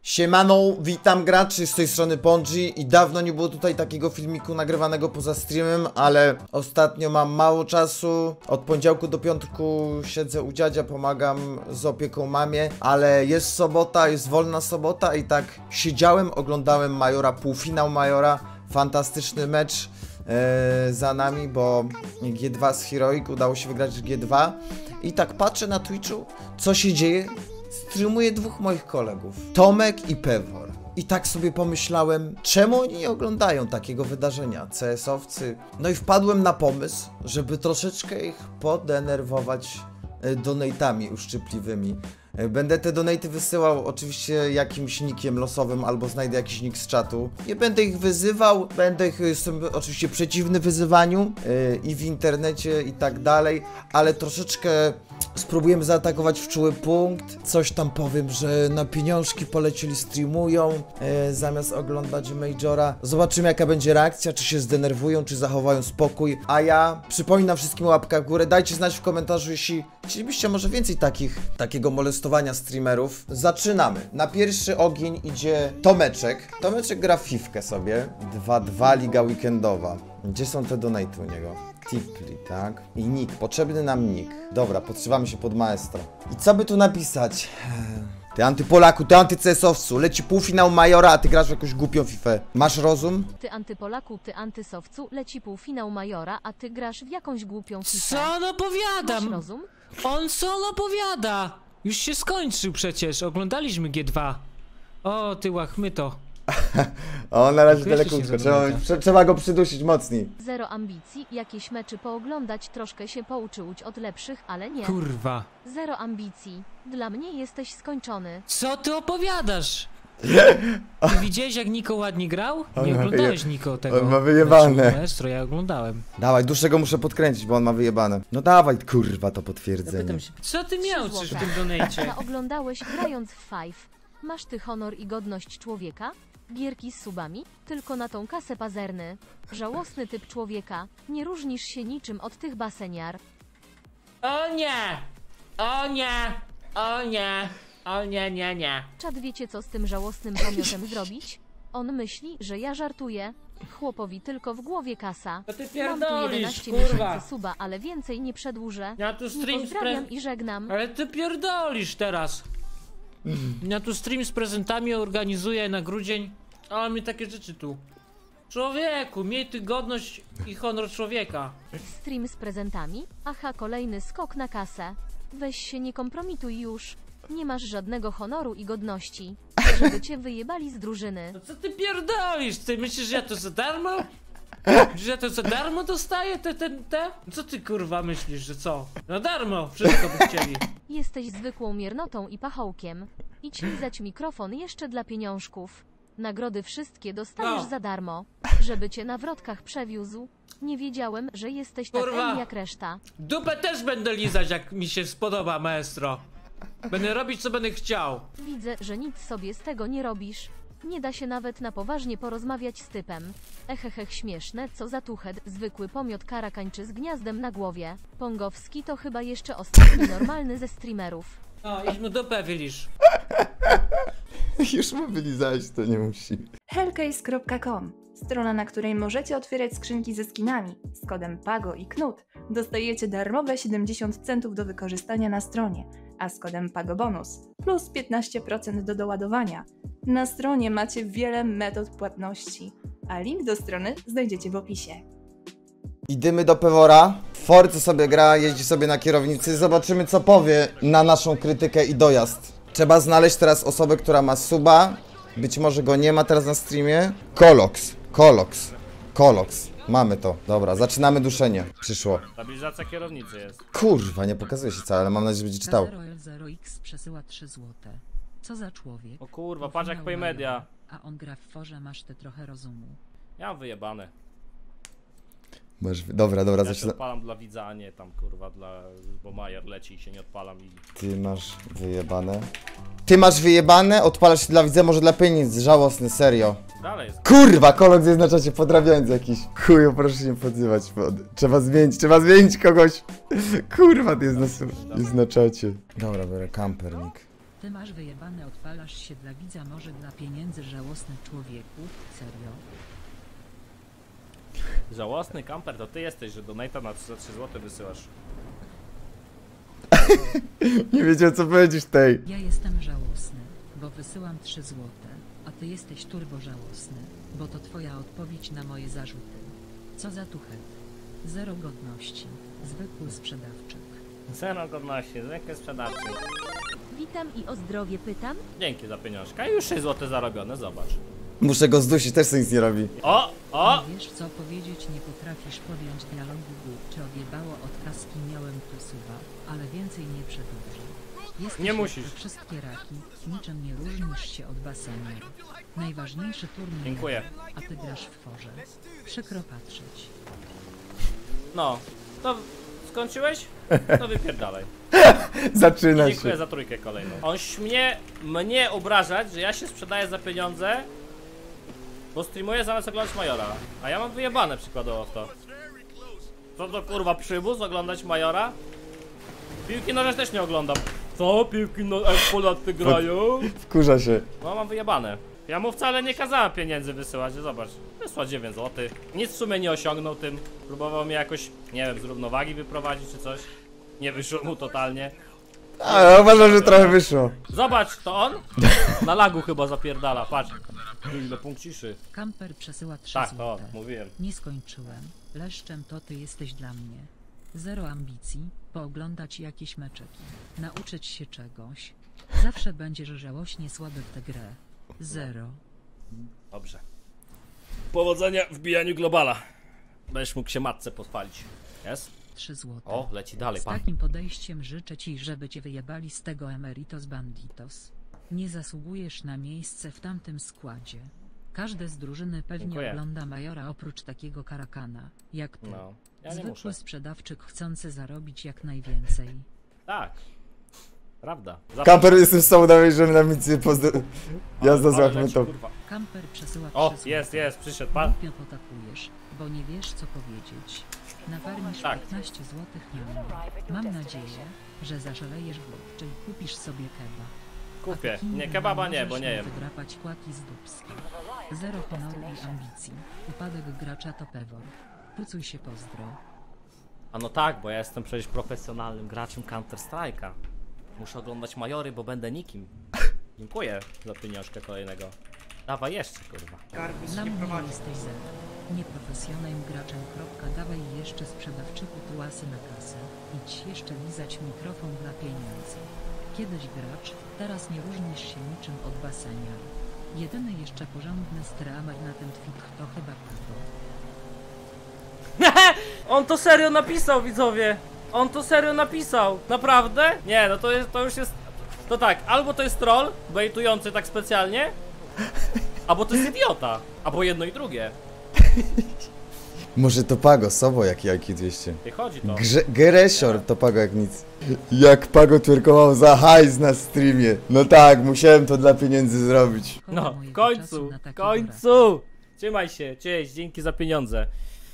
Siemano, witam graczy, z tej strony Pongee i dawno nie było tutaj takiego filmiku nagrywanego poza streamem, ale ostatnio mam mało czasu. Od poniedziałku do piątku siedzę u dziadzia, pomagam z opieką mamie, ale jest sobota, jest wolna sobota i tak siedziałem, oglądałem Majora, półfinał Majora, fantastyczny mecz za nami, bo G2 z Heroic udało się wygrać G2 i tak patrzę na Twitchu, co się dzieje. Streamuje dwóch moich kolegów, Tomek i Pewor. I tak sobie pomyślałem, czemu oni nie oglądają takiego wydarzenia, CS-owcy. No i wpadłem na pomysł, żeby troszeczkę ich podenerwować donate'ami uszczypliwymi. Będę te donate'y wysyłał oczywiście jakimś nickiem losowym albo znajdę jakiś nick z czatu. Nie będę ich wyzywał, jestem oczywiście przeciwny wyzywaniu i w internecie i tak dalej, ale troszeczkę spróbujemy zaatakować w czuły punkt. Coś tam powiem, że na pieniążki polecieli, streamują zamiast oglądać Majora. Zobaczymy, jaka będzie reakcja, czy się zdenerwują, czy zachowają spokój. A ja przypominam wszystkim o łapkach w górę. Dajcie znać w komentarzu, jeśli chcielibyście może więcej takiego molestowania streamerów. Zaczynamy. Na pierwszy ogień idzie Tomeczek. Tomeczek gra w fifkę sobie. 2-2 liga weekendowa. Gdzie są te donaty u niego? Tipli, tak? I nick, potrzebny nam nick. Dobra, podszywamy się pod maestro. I co by tu napisać? Ty antypolaku, ty antycesowcu, leci półfinał Majora, a ty grasz w jakąś głupią fifę. Masz rozum? Ty antypolaku, ty antysowcu, leci półfinał Majora, a ty grasz w jakąś głupią fifę. Co on opowiada? Masz rozum? On co on opowiada? Już się skończył przecież, oglądaliśmy G2. O, ty łachmyto. O, na razie Jeszcze telekrótko, się trzeba go przydusić mocniej. Zero ambicji, jakieś meczy pooglądać, troszkę się pouczyć od lepszych, ale nie. Kurwa. Zero ambicji. Dla mnie jesteś skończony. Co ty opowiadasz? Ty widziałeś, jak Niko ładnie grał? Nie oglądałeś Niko tego. On ma wyjebane. Maestro, ja oglądałem. Dawaj, dłuższego muszę podkręcić, bo on ma wyjebane. No dawaj, kurwa, to potwierdzenie. Co ty miałczysz w tym A donejcie? oglądałeś grając w Five. Masz ty honor i godność człowieka? Gierki z subami? Tylko na tą kasę pazerny. Żałosny typ człowieka. Nie różnisz się niczym od tych baseniar. O nie! O nie! O nie! O nie, nie, nie. Czad, wiecie co z tym żałosnym pomiotem zrobić? On myśli, że ja żartuję. Chłopowi tylko w głowie kasa. To ty Mam tu pierdolisz, 11 kurwa. miesięcy suba, ale więcej nie przedłużę. Ja tu Nie stream pozdrawiam i żegnam. Ale ty pierdolisz teraz. Ja tu stream z prezentami organizuję na grudzień, a on mi takie rzeczy tu. Człowieku, miej ty godność i honor człowieka. Stream z prezentami? Aha, kolejny skok na kasę. Weź się nie kompromituj już. Nie masz żadnego honoru i godności, żeby cię wyjebali z drużyny. No co ty pierdolisz? Ty myślisz, że ja to za darmo? Że ja to za darmo dostaję te? Co ty kurwa myślisz, że co? Na darmo, wszystko by chcieli. Jesteś zwykłą miernotą i pachołkiem. Idź lizać mikrofon jeszcze dla pieniążków. Nagrody wszystkie dostaniesz No. za darmo. Żeby cię na wrotkach przewiózł. Nie wiedziałem, że jesteś tak Kurwa. jak reszta. Dupę też będę lizać, jak mi się spodoba, maestro. Będę robić, co będę chciał. Widzę, że nic sobie z tego nie robisz. Nie da się nawet na poważnie porozmawiać z typem. Echechech, śmieszne, co za tuchet, zwykły pomiot karakańczy z gniazdem na głowie. Pongowski to chyba jeszcze ostatni normalny ze streamerów. No, idź mu dupę wylisz. Już mu wylizałeś, to nie musi. Hellcase.com, strona, na której możecie otwierać skrzynki ze skinami. Z kodem PAGO i KNUT dostajecie darmowe 70 centów do wykorzystania na stronie, a z kodem PAGO bonus plus 15% do doładowania. Na stronie macie wiele metod płatności, a link do strony znajdziecie w opisie. Idziemy do Pewora. W Force sobie gra, jeździ sobie na kierownicy. Zobaczymy, co powie na naszą krytykę i dojazd. Trzeba znaleźć teraz osobę, która ma suba. Być może go nie ma teraz na streamie. Kolox. Mamy to. Dobra, zaczynamy duszenie. Przyszło. Stabilizacja kierownicy jest. Kurwa, nie pokazuje się całe, ale mam nadzieję, że będzie czytał. 0L0X przesyła 3 złote. Co za człowiek? O kurwa, patrz jak Paymedia. A on gra w forze, masz ty trochę rozumu. Ja mam wyjebane. Dobra, Ja się zaczynam. odpalam dla widza, a nie tam kurwa bo Major leci i się nie odpalam i... Ty masz wyjebane? Odpalasz się dla widza, może dla pieniędzy. Żałosny, serio. Dalej jest. Kurwa, Kolox jest na czacie podrabiający jakiś. Chuju, proszę się nie podzywać. Trzeba zmienić kogoś. Kurwa, ty jest na czacie. Dobra, biorę kampernik. Ty masz wyjebane, odpalasz się dla widza, może dla pieniędzy, żałosny człowieku, serio. Żałosny kamper to ty jesteś, że donate'a na 3 zł wysyłasz. Nie wiedział co powiedzieć tej. Ja jestem żałosny, bo wysyłam 3 złote, a ty jesteś turbo żałosny, bo to twoja odpowiedź na moje zarzuty. Co za tuchet. Zero godności, zwykły sprzedawczyk. Zero godności, zwykły sprzedawcy. Witam i o zdrowie pytam. Dzięki za pieniążka. Już 6 zł zarobione, zobacz. Muszę go zdusić, też sobie nic nie robi. O! Nie wiesz co powiedzieć, nie potrafisz podjąć dialogu, czy odjebało od kaski, miałem tu suba, ale więcej nie przedłużę. Jesteś Nie jak musisz. te wszystkie raki, niczym nie różnisz się od basenier. Najważniejszy turniej, Dziękuję. a ty grasz w forze. Przykro patrzeć. No, to skończyłeś? To wypierdalaj. Zaczyna Dziękuję się. za trójkę kolejną. On śmie mnie obrażać, że ja się sprzedaję za pieniądze, bo streamuję zamiast oglądać Majora. A ja mam wyjebane przykładowo w to. Co to kurwa przybóz oglądać Majora? Piłki nożne też nie oglądam. Co? Piłki nożne jak Polacy grają? Wkurza się. No mam wyjebane. Ja mu wcale nie kazałem pieniędzy wysyłać, zobacz. Wysłał 9 zł. Nic w sumie nie osiągnął tym. Próbował mnie jakoś, nie wiem, z równowagi wyprowadzić czy coś. Nie wyszło mu totalnie. A, uważam, że trochę wyszło. Zobacz, to on? Na lagu chyba zapierdala, patrz. Ile punkciszy. Kamper przesyła 3 Tak, to złote. mówiłem. Nie skończyłem. Leszczem to ty jesteś dla mnie. Zero ambicji, pooglądać jakieś meczeki. Nauczyć się czegoś. Zawsze będziesz żałośnie słaby w tę grę. Zero. Dobrze. Powodzenia w bijaniu globala. Będziesz mógł się matce pochwalić. Jest? 3 złote. O, leci dalej, Z pan. takim podejściem życzę ci, żeby cię wyjebali z tego Emeritos Banditos. Nie zasługujesz na miejsce w tamtym składzie. Każdy z drużyny pewnie Dziękuję. ogląda Majora oprócz takiego karakana, jak ty. No, ja nie Zwykły muszę. sprzedawczyk chcący zarobić jak najwięcej. Tak. Prawda. Kamper, jestem z tobą dalej, że na misję jazda z Ale leci, Achmetą. kurwa. Kamper przesyła 3 O, złote. jest, przyszedł pan. Głupio potakujesz, bo nie wiesz co powiedzieć. Nafarmisz Tak. 15 złotych na mnie. Mam nadzieję, że zaszalejesz w czyli kupisz sobie keba. Kupię. A takim Nie, kebaba nie, bo możesz nie jem. wydrapać kłaki z dupska. Zero honoru i ambicji. Upadek gracza to pewor. Pucuj się, pozdro. A no tak, bo ja jestem przecież profesjonalnym graczem Counter Strike'a. Muszę oglądać Majory, bo będę nikim. Dziękuję za pieniążkę kolejnego. Dawaj jeszcze, kurwa. Dla mnie jesteś zero. Nieprofesjonalnym graczem. Dawaj jeszcze sprzedawczyku tułasy na kasę. Idź jeszcze lizać mikrofon dla pieniędzy. Kiedyś gracz, teraz nie różnisz się niczym od basenia. Jedyny jeszcze porządny streamer na ten tweet to chyba Pago. On to serio napisał, widzowie! On to serio napisał! Naprawdę? Nie, no to już jest... To tak, albo to jest troll, bejtujący tak specjalnie, albo to jest idiota. Albo jedno i drugie. Może to Pago, Sobo jak IQ 200. Ty chodzi to. Gresior to Pago jak nic. Jak Pago twerkował za hajs na streamie. No tak, musiałem to dla pieniędzy zrobić. Szkoda No, w mojego końcu, czasu na w takie końcu! Trzymaj się, cześć, dzięki za pieniądze.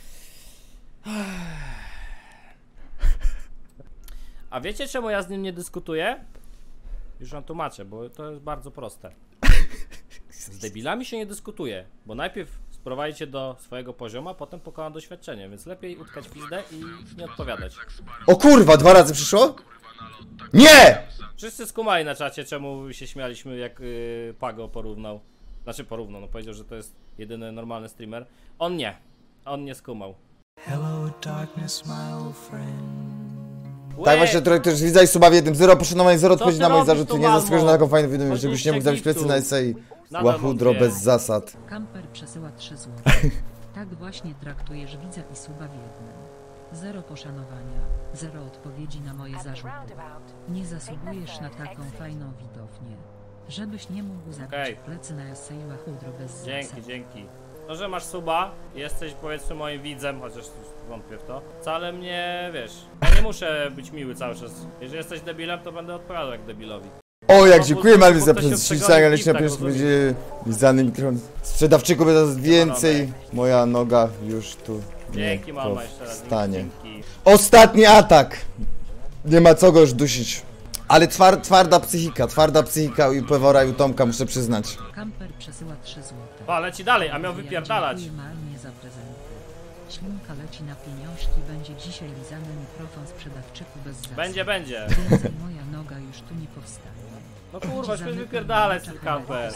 A wiecie czemu ja z nim nie dyskutuję? Już wam tłumaczę, bo to jest bardzo proste. Z debilami się nie dyskutuje, bo najpierw sprowadzicie do swojego poziomu, a potem pokona doświadczenie, więc lepiej utkać pizdę i nie odpowiadać. O kurwa, 2 razy przyszło? Nie! Wszyscy skumali na czacie, czemu się śmialiśmy, jak Pago porównał. Znaczy porównał, no powiedział, że to jest jedyny normalny streamer. On nie skumał. Hello, darkness, my old friend. Tak właśnie, trochę też widza i suba w jednym. Zero poszanowań, zero Co odpowiedzi ty na moje robisz zarzuty. tu, Nie zasługuję Malmo? na taką fajną wiadomość, żebyś nie mógł zabić Oczywiście plecy na gipsu. esej. Nadal Łachudro mam bez dwie. zasad. Kamper przesyła 3 zł. Tak właśnie traktujesz widza i suba w jednym. Zero poszanowania, zero odpowiedzi na moje zarzuty. Nie zasługujesz na taką fajną widownię. Żebyś nie mógł zabić Okej. plecy na esej łachudro bez zasad. Dzięki. To, że masz suba, jesteś powiedzmy moim widzem, chociaż wątpię w to. Wcale mnie, wiesz, ja nie muszę być miły cały czas. Jeżeli jesteś debilem, to będę odpowiadał jak debilowi. O, jak No, dziękuję bo Malwi to za się prezentację, przegoni ale w na tak, pierwszy rozumiesz? będzie lizany mikrofon. Sprzedawczyku będzie więcej. Moja noga już tu Dzięki nie mama jeszcze raz. powstanie. Dzięki. Ostatni atak! Nie ma co go już dusić. Ale twarda psychika u Pewora i u Tomka, muszę przyznać. Kamper przesyła 3 zł. Pa, leci dalej, a miał wypierdalać. Dziękuję Malnie za prezenty. Ślinka leci na pieniążki, będzie dzisiaj lizany mikrofon sprzedawczyku bez zasad. Będzie. Więcej moja noga już tu nie powstanie. No kurwa, śmiesz wypierdalać ten kamper.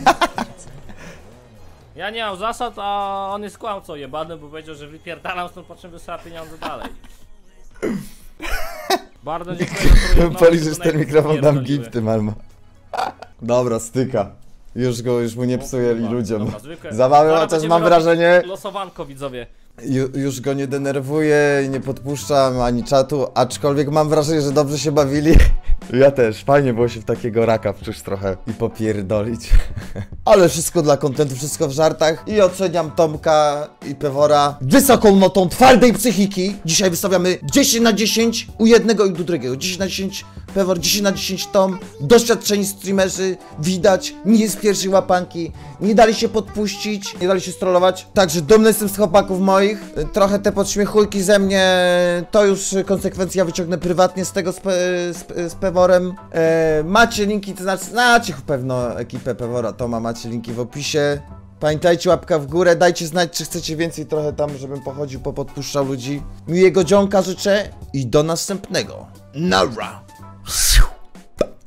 Ja nie mam zasad, a on jest kłamcą jebany, bo powiedział, że wypierdalam stąd, po czym wysyła pieniądze dalej. Bardzo dziękuję. Policzysz ten mikrofon, dam gifty, Malma. Dobra, styka. Już mu nie psuję ludziom. Zabawy, chociaż mam wrażenie... Losowanko, widzowie. Już go nie denerwuję i nie podpuszczam ani czatu, aczkolwiek mam wrażenie, że dobrze się bawili. Ja też, fajnie było się w takiego raka wczuć trochę i popierdolić. Ale wszystko dla kontentu, wszystko w żartach i oceniam Tomka i Pewora wysoką notą twardej psychiki. Dzisiaj wystawiamy 10 na 10 u jednego i u drugiego. 10 na 10 Pewor, 10 na 10 Tom. Doświadczeni streamerzy, widać, nie z pierwszej łapanki. Nie dali się podpuścić, nie dali się strollować. Także dumny jestem z chłopaków moich. Trochę te podśmiechujki ze mnie, to już konsekwencja wyciągnę prywatnie z tego z Peworem. Macie linki, to znaczy znacie pewno ekipę Pewora, Toma, macie linki w opisie. Pamiętajcie, łapka w górę, dajcie znać, czy chcecie więcej trochę tam, żebym pochodził, popodpuszczał ludzi. Miłego dzionka życzę i do następnego. Nara!